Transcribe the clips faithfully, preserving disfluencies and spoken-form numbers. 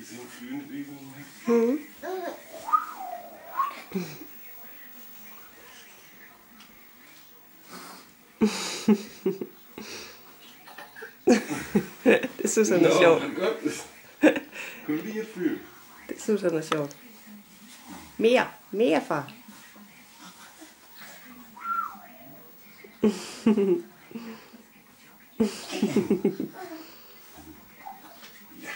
se en flyvende baby nu. Mm. Det synes han er Nå, sjovt. det er godt. Kunne du lide at flyve? Det synes han er sjovt. Mere, mere far. Ja.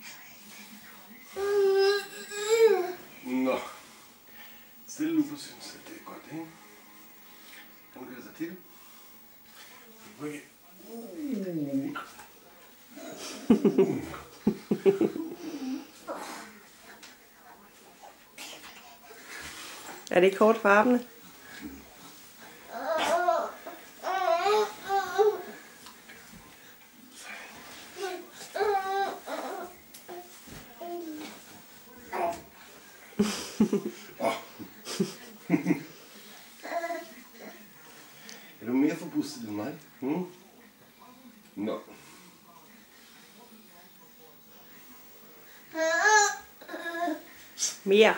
Nå. Stille Lukas synes, at det er godt, ikke? Han gør sig til det. Okay. Uh. Er det ikke hårdt for armene? Oh. Er du mere forbustet end mig? Hmm? Nå. Mere.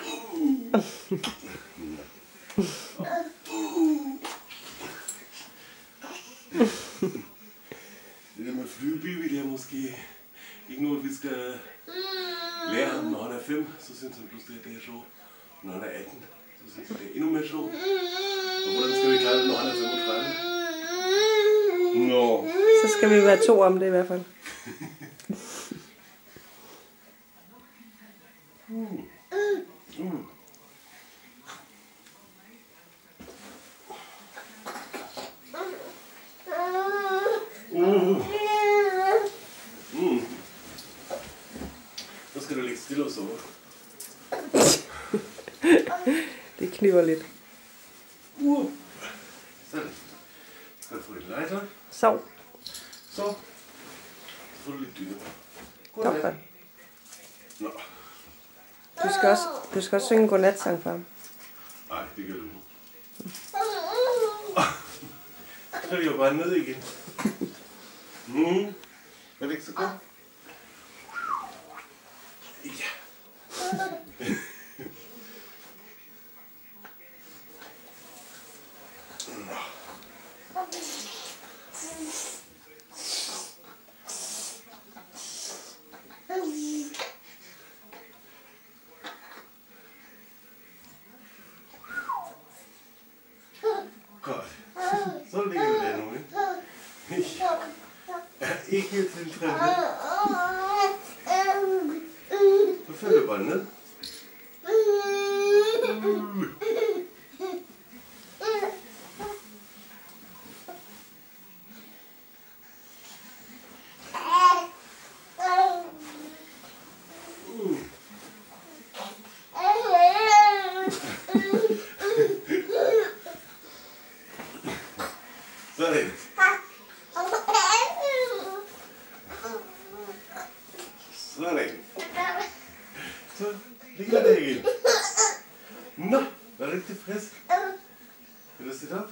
Det der med flyvebaby, det er måske ikke noget, vi skal lære ham, når han er fem. Så synes han pludselig, at det er sjovt. Når han er atten, så synes han, det er endnu mere sjovt. Og hvordan skal vi klare det, når han er femogtredive? Nå. Så skal vi være to om det i hvert fald. Mm. Mm. Uh. Mm. Nu skal du ligge stille og sove. Det kniver lidt. Uh. Sådan. Skal du få lidt legetøj? Sov. Så. Så får du lidt dyne. Godt. Godt. Nå. Du skal også, du skal også synge en godnatsang for ham. Nej, det gør du nu. Så er det jo bare ned igen. Mm. Er det ikke så godt? Ja. Godt. Så ligger du der nu, ikke? Ja. Er ikke helt tiltrækkende. Så falder du bare ned. Sådan. Sådan. Så ligger der igen. Nå, var du ikke tilfreds? Vil du sætte op?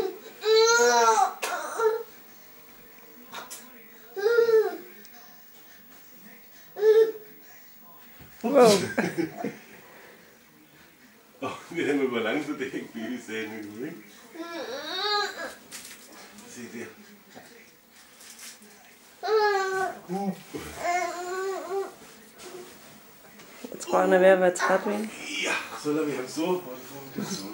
Wow. Åh, det her med balance, det er ikke billigt, sagde han nu, ikke? Se der. Uh. Jeg tror, han er ved at være træt ved. Ja, så lader vi ham sove, og så får vi det sove.